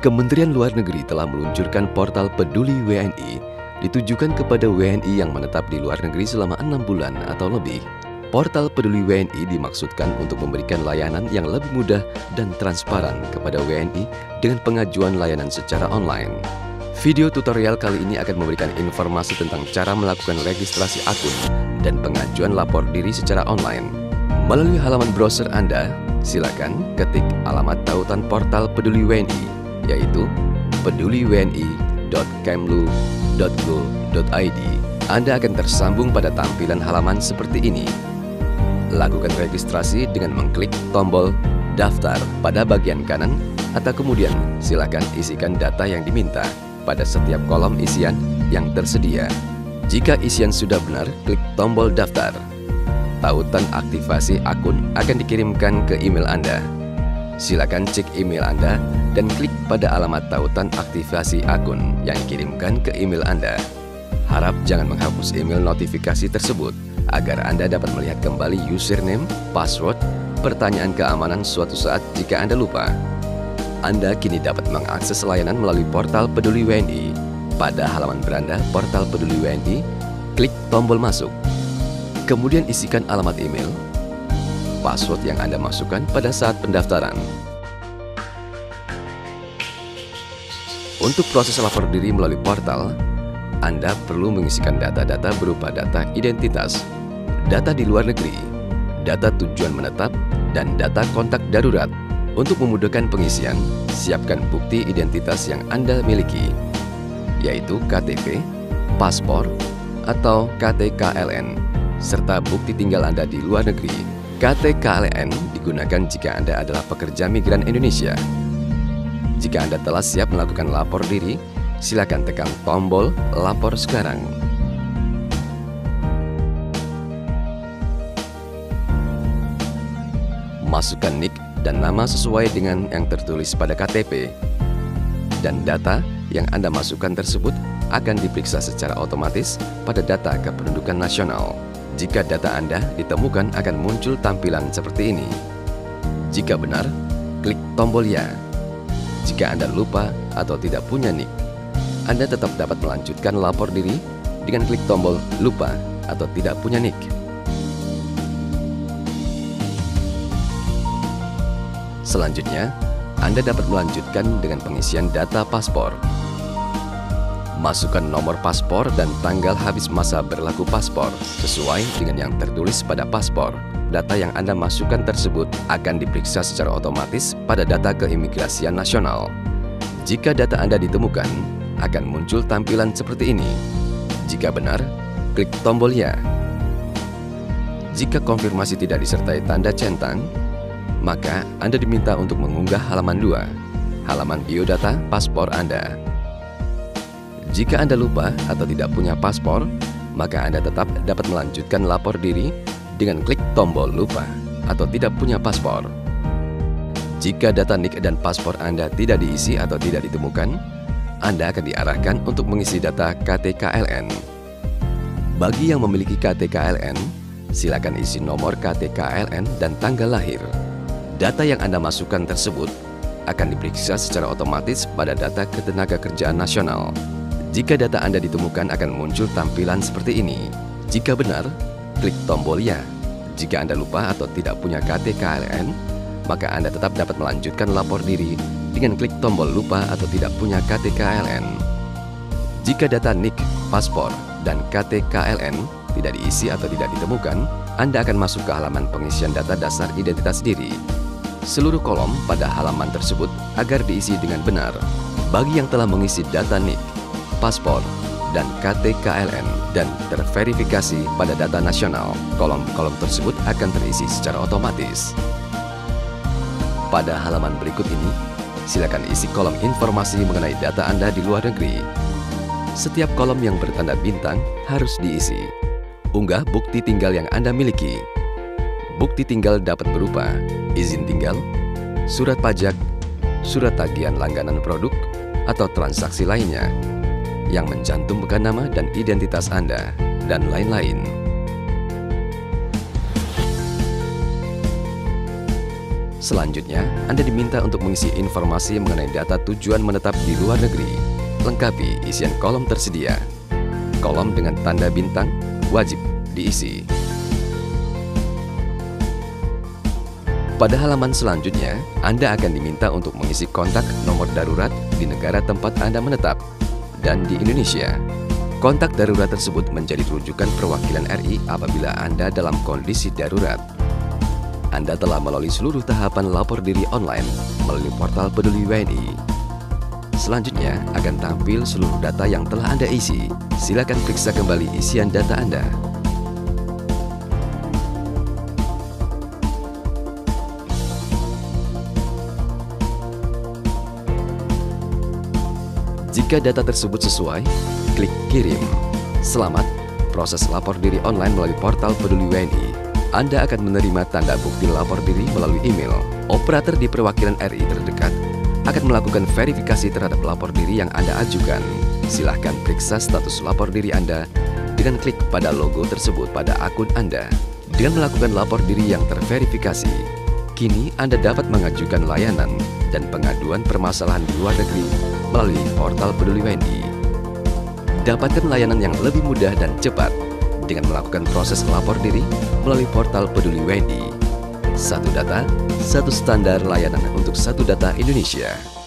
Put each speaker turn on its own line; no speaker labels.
Kementerian Luar Negeri telah meluncurkan portal Peduli WNI ditujukan kepada WNI yang menetap di luar negeri selama 6 bulan atau lebih. Portal Peduli WNI dimaksudkan untuk memberikan layanan yang lebih mudah dan transparan kepada WNI dengan pengajuan layanan secara online. Video tutorial kali ini akan memberikan informasi tentang cara melakukan registrasi akun dan pengajuan lapor diri secara online. Melalui halaman browser Anda, silakan ketik alamat tautan portal Peduli WNI, yaitu peduliwni.kemlu.go.id. Anda akan tersambung pada tampilan halaman seperti ini. Lakukan registrasi dengan mengklik tombol daftar pada bagian kanan atau kemudian silakan isikan data yang diminta pada setiap kolom isian yang tersedia. Jika isian sudah benar, klik tombol daftar. Tautan aktivasi akun akan dikirimkan ke email Anda. Silakan cek email Anda dan klik pada alamat tautan aktivasi akun yang dikirimkan ke email Anda. Harap jangan menghapus email notifikasi tersebut agar Anda dapat melihat kembali username, password, pertanyaan keamanan suatu saat jika Anda lupa. Anda kini dapat mengakses layanan melalui portal Peduli WNI. Pada halaman beranda portal Peduli WNI, klik tombol masuk. Kemudian isikan alamat email, password yang Anda masukkan pada saat pendaftaran. Untuk proses lapor diri melalui portal, Anda perlu mengisikan data-data berupa data identitas, data di luar negeri, data tujuan menetap, dan data kontak darurat. Untuk memudahkan pengisian, siapkan bukti identitas yang Anda miliki, yaitu KTP, paspor, atau KTKLN, serta bukti tinggal Anda di luar negeri. KTKLN digunakan jika Anda adalah pekerja migran Indonesia. Jika Anda telah siap melakukan lapor diri, silakan tekan tombol lapor sekarang. Masukkan NIK dan nama sesuai dengan yang tertulis pada KTP. Dan data yang Anda masukkan tersebut akan diperiksa secara otomatis pada data kependudukan nasional. Jika data Anda ditemukan akan muncul tampilan seperti ini. Jika benar, klik tombol ya. Jika Anda lupa atau tidak punya NIK, Anda tetap dapat melanjutkan lapor diri dengan klik tombol lupa atau tidak punya NIK. Selanjutnya, Anda dapat melanjutkan dengan pengisian data paspor. Masukkan nomor paspor dan tanggal habis masa berlaku paspor sesuai dengan yang tertulis pada paspor. Data yang Anda masukkan tersebut akan diperiksa secara otomatis pada data keimigrasian nasional. Jika data Anda ditemukan, akan muncul tampilan seperti ini. Jika benar, klik tombol ya. Jika konfirmasi tidak disertai tanda centang, maka Anda diminta untuk mengunggah halaman 2, halaman biodata paspor Anda. Jika Anda lupa atau tidak punya paspor, maka Anda tetap dapat melanjutkan lapor diri dengan klik tombol lupa atau tidak punya paspor. Jika data NIK dan paspor Anda tidak diisi atau tidak ditemukan, Anda akan diarahkan untuk mengisi data KTKLN. Bagi yang memiliki KTKLN, silakan isi nomor KTKLN dan tanggal lahir. Data yang Anda masukkan tersebut akan diperiksa secara otomatis pada data Ketenagakerjaan Nasional. Jika data Anda ditemukan akan muncul tampilan seperti ini. Jika benar, klik tombol ya. Jika Anda lupa atau tidak punya KTKLN, maka Anda tetap dapat melanjutkan lapor diri dengan klik tombol lupa atau tidak punya KTKLN. Jika data NIK, paspor, dan KTKLN tidak diisi atau tidak ditemukan, Anda akan masuk ke halaman pengisian data dasar identitas diri. Seluruh kolom pada halaman tersebut agar diisi dengan benar. Bagi yang telah mengisi data NIK, paspor, dan KTKLN dan terverifikasi pada data nasional, kolom-kolom tersebut akan terisi secara otomatis. Pada halaman berikut ini, silakan isi kolom informasi mengenai data Anda di luar negeri. Setiap kolom yang bertanda bintang harus diisi. Unggah bukti tinggal yang Anda miliki. Bukti tinggal dapat berupa izin tinggal, surat pajak, surat tagihan langganan produk, atau transaksi lainnya yang mencantumkan nama dan identitas Anda, dan lain-lain. Selanjutnya, Anda diminta untuk mengisi informasi mengenai data tujuan menetap di luar negeri. Lengkapi isian kolom tersedia. Kolom dengan tanda bintang wajib diisi. Pada halaman selanjutnya, Anda akan diminta untuk mengisi kontak nomor darurat di negara tempat Anda menetap dan di Indonesia. Kontak darurat tersebut menjadi rujukan perwakilan RI apabila Anda dalam kondisi darurat. Anda telah melalui seluruh tahapan lapor diri online melalui portal Peduli WNI. Selanjutnya akan tampil seluruh data yang telah Anda isi. Silakan periksa kembali isian data Anda. Jika data tersebut sesuai, klik kirim. Selamat, proses lapor diri online melalui portal Peduli WNI. Anda akan menerima tanda bukti lapor diri melalui email. Operator di perwakilan RI terdekat akan melakukan verifikasi terhadap lapor diri yang Anda ajukan. Silahkan periksa status lapor diri Anda dengan klik pada logo tersebut pada akun Anda. Dengan melakukan lapor diri yang terverifikasi, kini Anda dapat mengajukan layanan dan pengaduan permasalahan di luar negeri melalui portal Peduli WNI. Dapatkan layanan yang lebih mudah dan cepat dengan melakukan proses lapor diri melalui portal Peduli WNI. Satu data, satu standar layanan untuk satu data Indonesia.